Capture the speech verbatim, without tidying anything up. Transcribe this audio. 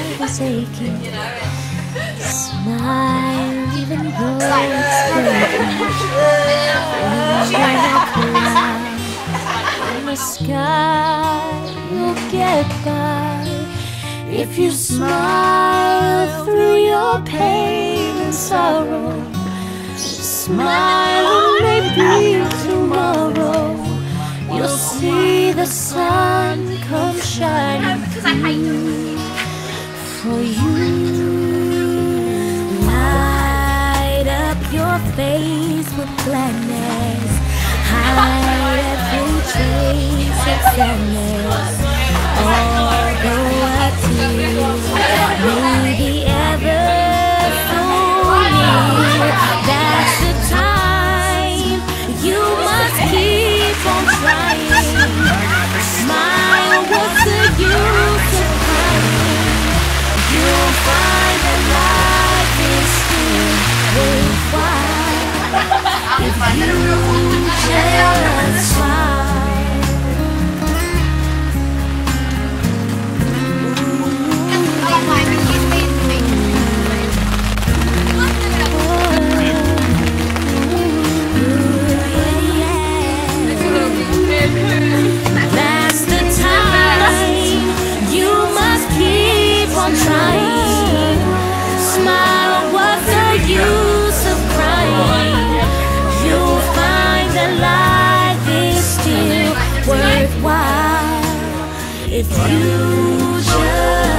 was aching. Smile even though it's breaking. In the sky, you'll get by if you smile through your pain and sorrow. Smile and maybe tomorrow you'll see the sun come shining through for you. Light up your face with gladness, hide every trace of sadness. Although a tear may be ever so near, that's the time you must keep on trying. Smile, what's the use of crying? You'll find that life is still worthwhile if you just smile. That's the time you must keep on trying. Smile, what's the use of crying? You'll find that life is still worthwhile if you just